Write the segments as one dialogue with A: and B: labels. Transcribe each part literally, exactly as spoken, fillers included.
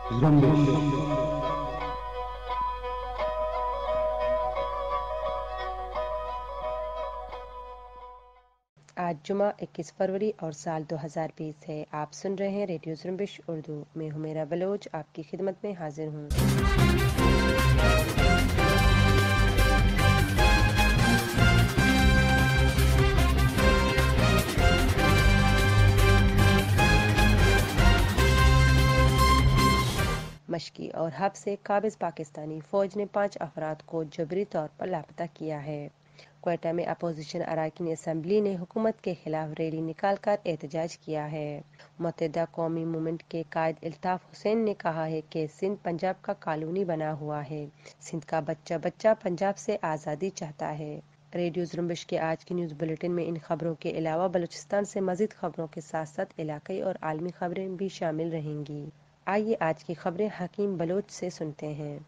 A: زمبش
B: آج جمعہ اکیس فروری اور سال دو ہزار بیس ہے۔ آپ سن رہے ہیں ریڈیو زمبش اردو میں ہمیرا بلوچ آپ کی خدمت میں حاضر ہوں۔ مشکی اور حب سے قابض پاکستانی فوج نے پانچ افراد کو جبری طور پر لاپتہ کیا ہے۔ کوئٹہ میں اپوزیشن اراکین اسمبلی نے حکومت کے خلاف ریلی نکال کر احتجاج کیا ہے۔ متحدہ قومی موومنٹ کے قائد الطاف حسین نے کہا ہے کہ سندھ پنجاب کا کالونی بنا ہوا ہے، سندھ کا بچہ بچہ پنجاب سے آزادی چاہتا ہے۔ ریڈیو زمبش کے آج کی نیوز بلیٹن میں ان خبروں کے علاوہ بلوچستان سے مزید خبروں کے ساتھ ساتھ علاقائی اور عالمی خبریں بھی شامل رہیں گی۔ آئیے آج کی خبریں حکیم بلوچ سے سنتے ہیں۔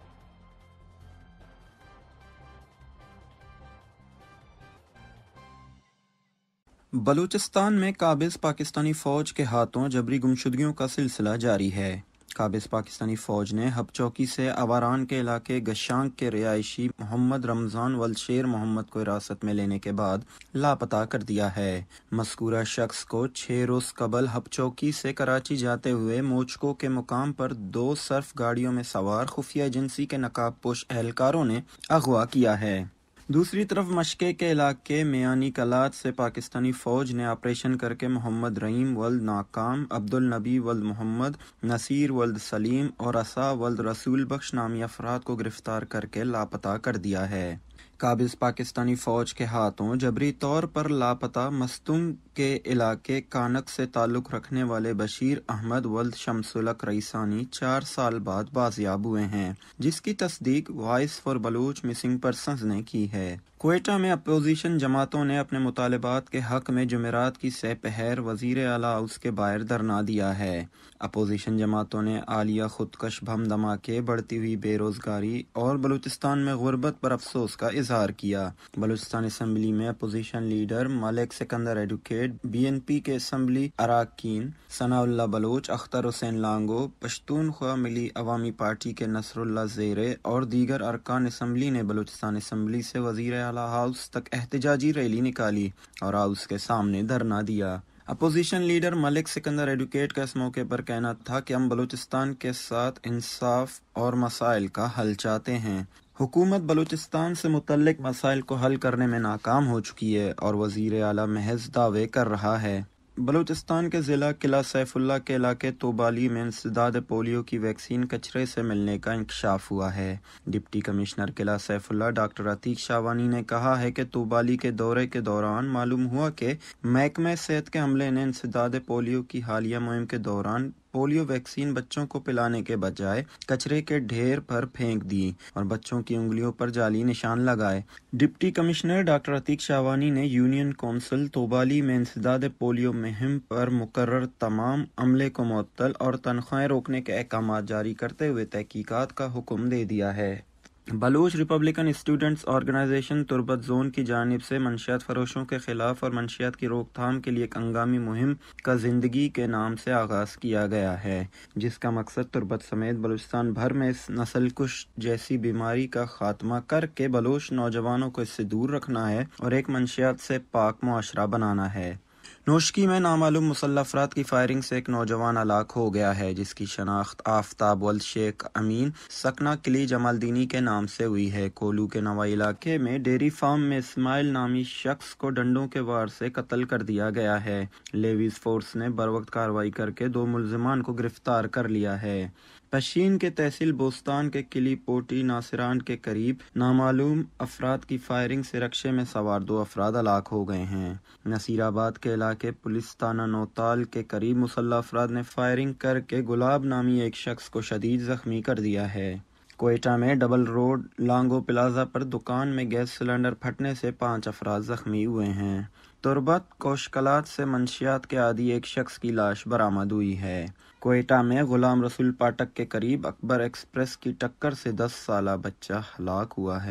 C: بلوچستان میں قابض پاکستانی فوج کے ہاتھوں جبری گمشدگیوں کا سلسلہ جاری ہے۔ قابض پاکستانی فوج نے ہب چوکی سے اواران کے علاقے گشانک کے رہائشی محمد رمضان والشیر محمد کو حراست میں لینے کے بعد لاپتہ کر دیا ہے۔ مذکورہ شخص کو چھ روز قبل ہب چوکی سے کراچی جاتے ہوئے موچکو کے مقام پر دو سرف گاڑیوں میں سوار خفیہ ایجنسی کے نقاب پوش اہلکاروں نے اغوا کیا ہے۔ دوسری طرف مشکے کے علاقے میانی کلات سے پاکستانی فوج نے آپریشن کر کے محمد رحیم ولد ناکام، عبدالنبی ولد محمد، نصیر ولد سلیم اور عصا ولد رسول بخش نامی افراد کو گرفتار کر کے لاپتہ کر دیا ہے۔ قابض پاکستانی فوج کے ہاتھوں جبری طور پر لاپتہ مستنگ کے علاقے کانک سے تعلق رکھنے والے بشیر احمد ولد شمس الحق رئیسانی چار سال بعد بازیاب ہوئے ہیں، جس کی تصدیق voice for Baloch missing persons نے کی ہے۔ کوئٹہ میں اپوزیشن جماعتوں نے اپنے مطالبات کے حق میں جمعرات کی سہ پہر وزیر اعلیٰ ہاؤس کے باہر دھرنا دیا ہے۔ اپوزیشن جماعتوں نے عالیہ خودکش بم دھماکے، بڑھتی ہوئی بے روزگاری اور بلوچستان میں غربت پر افسوس کا اظہار کیا۔ بلوچستان اسمبلی میں opposition leader Malik Sikandar advocate, B N P کے اسمبلی اراکین ثناء اللہ بلوچ، اختر حسین لانگو، پشتونخوا ملی عوامی پارٹی کے نصر اللہ زیرے اور دیگر ارکان اسمبلی نے بلوچستان اسمبلی سے وزیر اعلیٰ ہاؤس تک احتجاجی ریلی نکالی اور ہاؤس کے سامنے دھرنا دیا۔ Opposition leader Malik Sikandar advocate کا اس موقع پر کہنا تھا کہ ہم بلوچستان کے ساتھ انصاف اور مسائل کا حل چاہتے ہیں۔ حکومت بلوچستان سے متعلق مسائل کو حل کرنے میں ناکام ہو چکی ہے اور وزیر اعلیٰ محض دعوے کر رہا ہے۔ بلوچستان کے ضلع قلعہ سیف اللہ کے علاقے توبالی میں انسداد پولیو کی ویکسین کچرے سے ملنے کا انکشاف ہوا ہے۔ Deputy commissioner Qila Saifullah doctor Atiq Shawani نے کہا ہے کہ توبالی کے دورے کے دوران معلوم ہوا کہ محکمہ صحت کے عملے نے انسداد پولیو کی حالیہ مہم کے دوران پولیو ویکسین بچوں کو پلانے کے بجائے کچرے کے ڈھیر پر پھینک دی اور بچوں کی انگلیوں پر جعلی نشان لگائے۔ Deputy commissioner doctor Atiq Shawani نے یونین کونسل توبالی میں انسداد پولیو مہم پر مقرر تمام عملے کو معطل اور تنخواہیں روکنے کے احکامات جاری کرتے ہوئے تحقیقات کا حکم دے دیا ہے۔ Baloch Republican Students Organization Turbat zone کی جانب سے منشیات فروشوں کے خلاف اور منشیات کی روک تھام کے لیے ایک ہنگامی مہم کا زندگی کے نام سے آغاز کیا گیا ہے، جس کا مقصد تربت سمیت بلوچستان بھر میں اس نسل کش جیسی بیماری کا خاتمہ کر کے بلوچ نوجوانوں کو اس سے دور رکھنا ہے اور ایک منشیات سے پاک معاشرہ بنانا ہے۔ نوشکی میں نامعلوم مسلح افراد کی فائرنگ سے ایک نوجوان ہلاک ہو گیا ہے، جس کی شناخت آفتاب ولد شیخ امین سکنہ کلی جمال دینی کے نام سے ہوئی ہے۔ کولو کے نوائی علاقے میں ڈیری فارم میں اسماعیل نامی شخص کو ڈنڈوں کے وار سے قتل کر دیا گیا ہے۔ لیویز فورس نے بروقت کارروائی کر کے دو ملزمان کو گرفتار کر لیا ہے۔ پشین کے تحصیل بوستان کے کلی پوٹی ناصران کے قریب نامعلوم افراد کی فائرنگ سے رکشے میں سوار دو افراد ہلاک ہو گئے ہیں۔ نصیر آباد کے علاقے پولیس تھانہ نوتال کے قریب مسلح افراد نے فائرنگ کر کے گلاب نامی ایک شخص کو شدید زخمی کر دیا ہے۔ کوئٹہ میں ڈبل روڈ لانگو پلازا پر دکان میں گیس سلنڈر پھٹنے سے پانچ افراد زخمی ہوئے ہیں۔ تربت کوشکلات سے منشیات کے عادی ایک شخص کی لاش برآمد ہوئی ہے۔ کوئٹہ میں غلام رسول پاٹک کے قریب اکبر ایکسپریس کی ٹکر سے دس سالہ بچہ ہلاک ہوا ہے۔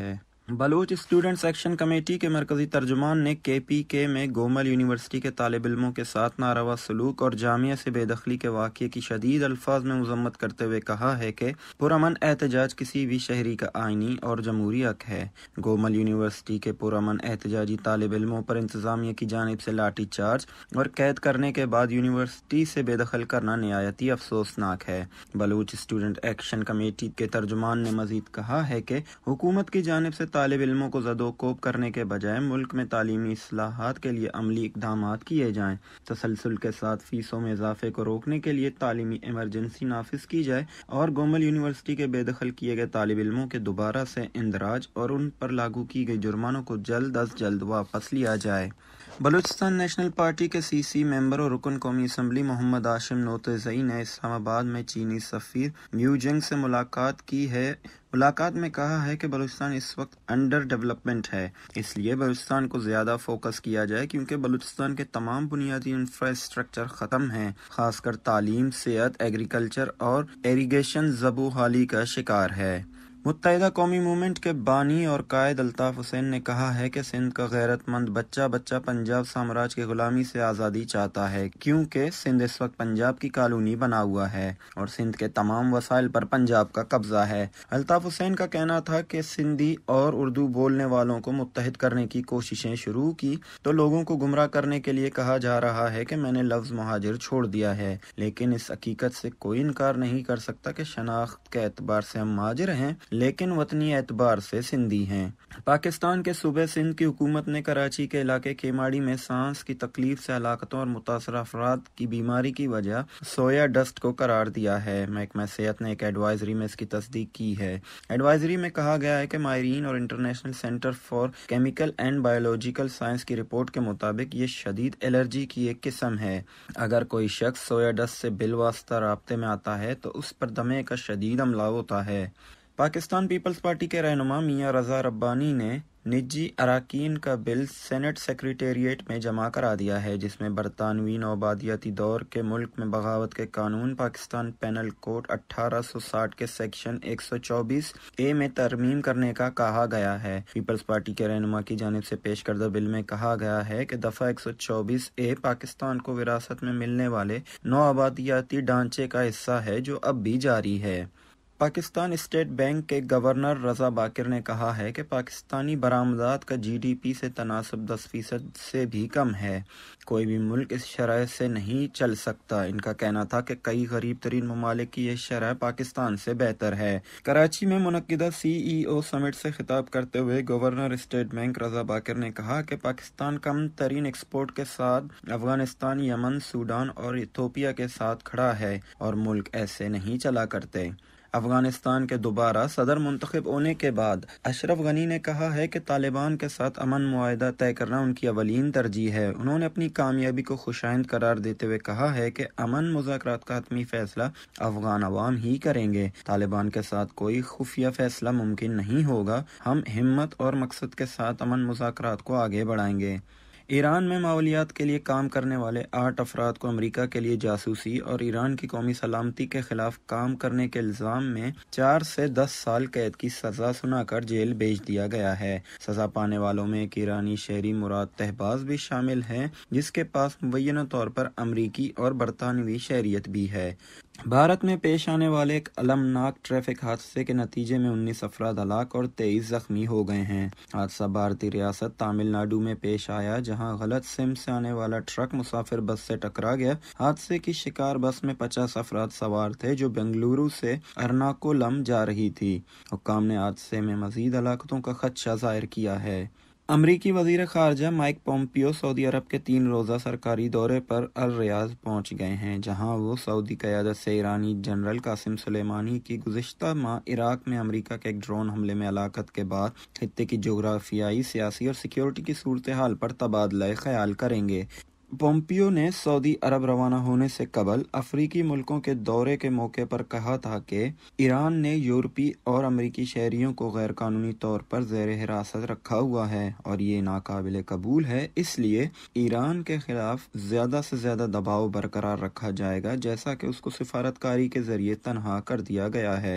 C: बलूच स्टूडेंट्स एक्शन कमेटी के मरकजी तर्जुमान ने के पी के में गोमल यूनिवर्सिटी के तालिब इल्मों के साथ नारवा सलूक और जामिया से बेदखली के वाक़े की शदीद अल्फाज में मजम्मत करते हुए कहा है कि पुरअमन एहतजाज किसी भी शहरी का आइनी और जमहूरी हक है। गोमल यूनिवर्सिटी के पुरअमन एहतजाजी तालिब इल्मों पर इंतज़ामिया की जानिब से लाठी चार्ज और कैद करने के बाद यूनिवर्सिटी से बेदखल करना निहायती अफसोसनाक है। बलूच स्टूडेंट एक्शन कमेटी के तर्जुमान ने मजीद कहा है कि हुकूमत की जानिब से तालिब इल्मों को ज़दोकोब करने के बजाय मुल्क में तालीमी इस्लाहात के लिए अमली इक़दामात किए जाएँ। तसलसल के साथ फीसों में इजाफे को रोकने के लिए तालीमी इमरजेंसी नाफिज की जाए और गोमल यूनिवर्सिटी के बेदखल किए गए तालिब इल्मों के दोबारा से इंदराज और उन पर लागू की गई जुर्मानों को जल्द अज जल्द वापस लिया जाए। बलूचिस्तान नेशनल पार्टी के सी सी मेंबर और रुकन कौमी असम्बली मोहम्मद आशिम नोतज़ई ने इस्लामाबाद में चीनी सफ़ीर म्यू जिंग से मुलाकात की है। मुलाकात में कहा है कि बलूचिस्तान इस वक्त अंडर डेवलपमेंट है, इसलिए बलूचिस्तान को ज़्यादा फोकस किया जाए क्योंकि बलूचिस्तान के तमाम बुनियादी इंफ्रास्ट्रक्चर ख़त्म हैं, खासकर तालीम, सेहत, एग्रीकल्चर और इरिगेशन ज़बू हाली का शिकार है। मुत्तहिदा कौमी मूवमेंट के बानी और कायद अल्ताफ़ हुसैन ने कहा है कि सिंध का गैरतमंद बच्चा बच्चा पंजाब साम्राज्य की गुलामी से आज़ादी चाहता है क्योंकि सिंध इस वक्त पंजाब की कॉलोनी बना हुआ है और सिंध के तमाम वसाइल पर पंजाब का कब्जा है। अल्ताफ़ हुसैन का कहना था कि सिंधी और उर्दू बोलने वालों को मुत्तहिद करने की कोशिशें शुरू की तो लोगों को गुमराह करने के लिए कहा जा रहा है कि मैंने लफ्ज़ मुहाजिर छोड़ दिया है, लेकिन इस हकीकत से कोई इनकार नहीं कर सकता कि शनाख्त के एतबार से हम मुहाजिर हैं लेकिन वतनी एतबार से सिंधी हैं। पाकिस्तान के सूबे सिंध की हुकूमत ने कराची के इलाके केमाड़ी में सांस की तकलीफ से हलाकतों और मुतासरा अफराद की बीमारी की वजह सोया डस्ट को करार दिया है। महकमा सेहत ने एक एडवाइजरी में इसकी तस्दीक की है। एडवाइजरी में कहा गया है कि माहिरीन और International Center for Chemical and Biological Science की रिपोर्ट के मुताबिक ये शदीद एलर्जी की एक किस्म है। अगर कोई शख्स सोया डस्ट से बिलवास्ता राब्ते में आता है तो उस पर दमे का शदीद हमला होता है। पाकिस्तान पीपल्स पार्टी के रहनुमा मियां रजा रब्बानी ने निजी अराकीन का बिल सेनेट सेक्रेटेरिएट में जमा करा दिया है, जिसमें बरतानवी नौआबादियाती दौर के मुल्क में बगावत के कानून पाकिस्तान पेनल कोड अठारह सौ साठ के सेक्शन एक सौ चौबीस ए में तरमीम करने का कहा गया है। पीपल्स पार्टी के रहनुमा की जानिब से पेश करदा बिल में कहा गया है कि दफ़ा एक सौ चौबीस ए पाकिस्तान को विरासत में मिलने वाले नौआबादियाती ढांचे का हिस्सा है जो अब भी जारी है। पाकिस्तान स्टेट बैंक के गवर्नर रजा बाकिर ने कहा है कि पाकिस्तानी बरामदात का जी डी पी से तनासब दस फीसद से भी कम है। कोई भी मुल्क इस शरह से नहीं चल सकता। इनका कहना था कि कई गरीब तरीन ममालिक की यह शरह पाकिस्तान से बेहतर है। कराची में मुनक्किदा सी ई ओ समिट से खिताब करते हुए governor State Bank Raza Baqir ने कहा कि पाकिस्तान कम तरीन एक्सपोर्ट के साथ अफगानिस्तान, यमन, सूडान और इथोपिया के साथ खड़ा है और मुल्क ऐसे नहीं चला करते। अफगानिस्तान के दोबारा सदर मुंतखब होने के बाद अशरफ गनी ने कहा है कि तालिबान के साथ अमन मुआहदा तय करना उनकी अवलीन तरजीह है। उन्होंने अपनी कामयाबी को खुशाइंद करार देते हुए कहा है कि अमन मुज़ाकरात का हतमी फैसला अफगान अवाम ही करेंगे। तालिबान के साथ कोई खुफिया फैसला मुमकिन नहीं होगा। हम हिम्मत और मकसद के साथ अमन मुज़ाकरात को आगे बढ़ाएंगे। ईरान में माहौलियात के लिए काम करने वाले आठ अफराद को अमेरिका के लिए जासूसी और ईरान की कौमी सलामती के खिलाफ काम करने के इल्ज़ाम में चार से दस साल कैद की सज़ा सुनाकर जेल भेज दिया गया है। सज़ा पाने वालों में एक ईरानी शहरी मुराद तहबाज भी शामिल है, जिसके पास मुबैना तौर पर अमरीकी और बरतानवी शहरियत भी है। भारत में पेश आने वाले एक अलमनाक ट्रैफिक हादसे के नतीजे में उन्नीस अफराद हलाक और तेईस जख्मी हो गए हैं। हादसा भारतीय रियासत तमिलनाडु में पेश आया, जहां गलत सिमत से आने वाला ट्रक मुसाफिर बस से टकरा गया। हादसे की शिकार बस में पचास अफराद सवार थे जो बेंगलुरु से एर्नाकुलम जा रही थी। हुक्काम ने हादसे में मजीद हलाकतों का खदशा जाहिर किया है। अमरीकी वजीर खारजा माइक पोम्पियो सऊदी अरब के तीन रोज़ा सरकारी दौरे पर अल रियाद पहुंच गए हैं, जहां वो सऊदी क़यादत से ईरानी जनरल कासिम सुलेमानी की गुज़िश्ता माह इराक में अमरीका के एक ड्रोन हमले में हलाकत के बाद खित्ते की जोग्राफियाई, सियासी और सिक्योरिटी की सूरत हाल पर तबादला ख्याल करेंगे। पोम्पियो ने सऊदी अरब रवाना होने से कबल अफ्रीकी मुल्कों के दौरे के मौके पर कहा था कि ईरान ने यूरोपी और अमरीकी शहरियों को गैर कानूनी तौर पर ज़ेर हिरासत रखा हुआ है और ये नाकाबिले कबूल है। इसलिए ईरान के खिलाफ ज़्यादा से ज़्यादा दबाव बरकरार रखा जाएगा, जैसा कि उसको सिफारतकारी के ज़रिए तनहा कर दिया गया है।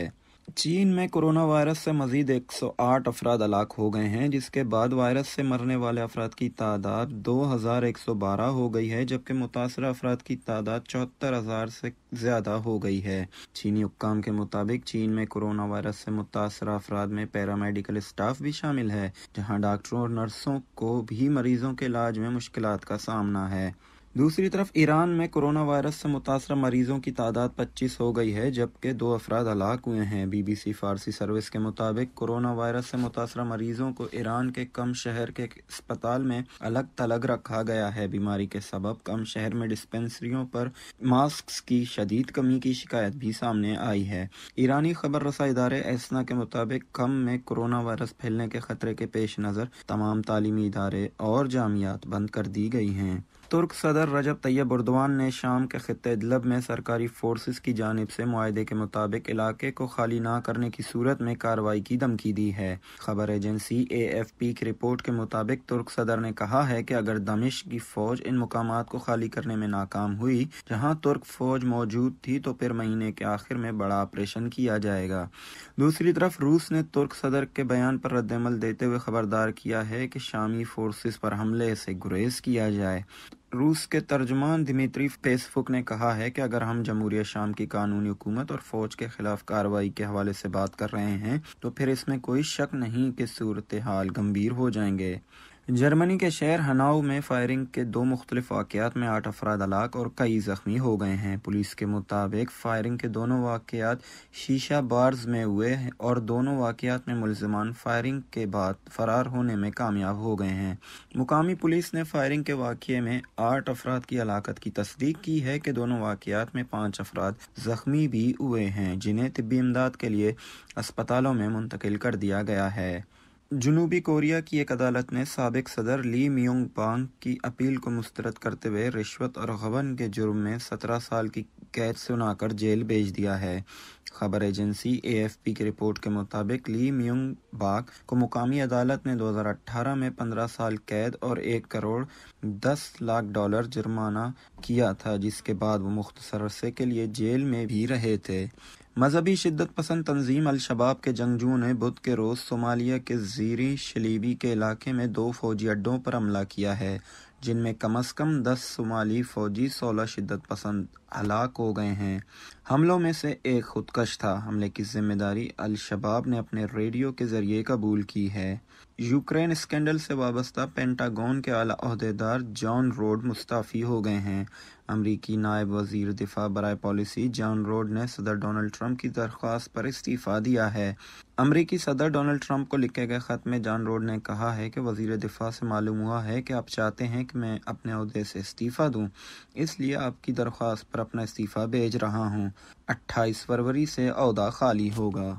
C: چین میں کورونا وائرس سے مزید ایک سو آٹھ افراد ہلاک ہو گئے ہیں، جس کے بعد وائرس سے مرنے والے افراد کی تعداد دو ہزار ایک سو بارہ ہو گئی ہے، جبکہ متاثرہ افراد کی تعداد چوہتر ہزار سے زیادہ ہو گئی ہے۔ چینی حکام کے مطابق چین میں کورونا وائرس سے متاثرہ افراد میں پیرامیڈیکل اسٹاف بھی شامل ہے، جہاں ڈاکٹروں اور نرسوں کو بھی مریضوں کے علاج میں مشکلات کا سامنا ہے۔ دوسری طرف ایران میں کورونا وائرس سے متاثرہ مریضوں کی تعداد پچیس ہو گئی ہے، جبکہ دو افراد ہلاک ہوئے ہیں۔ بی بی سی فارسی سروس کے مطابق کورونا وائرس سے متاثرہ مریضوں کو ایران کے کم شہر کے اسپتال میں الگ تھلگ رکھا گیا ہے۔ بیماری کے سبب کم شہر میں ڈسپنسریوں پر ماسکس کی شدید کمی کی شکایت بھی سامنے آئی ہے۔ ایرانی خبر رساں ادارے ایسنا کے مطابق کم میں کورونا وائرس پھیلنے کے خطرے کے پیش نظر تمام تعلیمی ادارے اور جامعات بند کر دی گئی ہیں۔ ترک صدر رجب طیب اردوان نے شام کے خطے ادلب میں سرکاری فورسز کی جانب سے معاہدے کے مطابق علاقے کو خالی نہ کرنے کی صورت میں کارروائی کی دھمکی دی ہے۔ خبر ایجنسی اے ایف پی کی رپورٹ کے مطابق ترک صدر نے کہا ہے کہ اگر دمشق کی فوج ان مقامات کو خالی کرنے میں ناکام ہوئی جہاں ترک فوج موجود تھی تو پھر مہینے کے آخر میں بڑا آپریشن کیا جائے گا۔ دوسری طرف روس نے ترک صدر کے بیان پر رد عمل دیتے ہوئے خبردار کیا ہے کہ شامی فورسز پر حملے سے گریز کیا جائے۔ روس کے ترجمان دمیتری پیسکوف نے کہا ہے کہ اگر ہم جمہوریہ شام کی قانونی حکومت اور فوج کے خلاف کارروائی کے حوالے سے بات کر رہے ہیں تو پھر اس میں کوئی شک نہیں کہ صورتحال گمبھیر ہو جائیں گے۔ جرمنی کے شہر ہناؤ میں فائرنگ کے دو مختلف واقعات میں آٹھ افراد ہلاک اور کئی زخمی ہو گئے ہیں۔ پولیس کے مطابق فائرنگ کے دونوں واقعات شیشہ بارز میں ہوئے اور دونوں واقعات میں ملزمان فائرنگ کے بعد فرار ہونے میں کامیاب ہو گئے ہیں۔ مقامی پولیس نے فائرنگ کے واقعے میں آٹھ افراد کی ہلاکت کی تصدیق کی ہے کہ دونوں واقعات میں پانچ افراد زخمی بھی ہوئے ہیں، جنہیں طبی امداد کے لیے اسپتالوں میں منتقل کر دیا گیا ہے۔ جنوبی کوریا کی ایک عدالت نے سابق صدر لی میونگ بانگ کی اپیل کو مسترد کرتے ہوئے رشوت اور غبن کے جرم میں سترہ سال کی قید سنا کر جیل بھیج دیا ہے۔ خبر ایجنسی اے ایف پی کی رپورٹ کے مطابق لی میونگ باک کو مقامی عدالت نے دو ہزار اٹھارہ میں پندرہ سال قید اور ایک کروڑ دس لاکھ ڈالر جرمانہ کیا تھا، جس کے بعد وہ مختصر عرصے کے لیے جیل میں بھی رہے تھے۔ مذہبی شدت پسند تنظیم الشباب کے جنگجوؤں نے بدھ کے روز صومالیہ کے زیریں شلیبی کے علاقے میں دو فوجی اڈوں پر حملہ کیا ہے، جن میں کم از کم دس صومالی فوجی سولہ شدت پسند ہلاک ہو گئے ہیں۔ حملوں میں سے ایک خودکش تھا۔ حملے کی ذمہ داری الشباب نے اپنے ریڈیو کے ذریعے قبول کی ہے۔ یوکرین اسکینڈل سے وابستہ پینٹاگون کے اعلیٰ عہدیدار جان روڈ مستعفی ہو گئے ہیں۔ امریکی نائب وزیر دفاع برائے پالیسی جان روڈ نے صدر ڈونلڈ ٹرمپ کی درخواست پر استعفیٰ دیا ہے۔ امریکی صدر ڈونلڈ ٹرمپ کو لکھے گئے خط میں جان روڈ نے کہا ہے کہ وزیر دفاع سے معلوم ہوا ہے کہ آپ چاہتے ہیں کہ میں اپنے عہدے سے استعفیٰ دوں، اس لیے آپ کی درخواست پر اپنا استعفیٰ بھیج رہا ہوں۔ اٹھائیس فروری سے عہدہ خالی ہوگا۔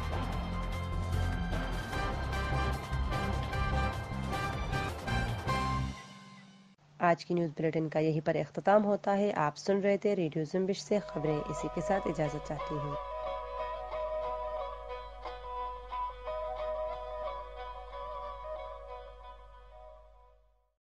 B: آج کی نیوز بلیٹن کا یہیں پر اختتام ہوتا ہے۔ آپ سن رہے تھے ریڈیو زمبش سے خبریں، اسی کے ساتھ اجازت چاہتی ہوں۔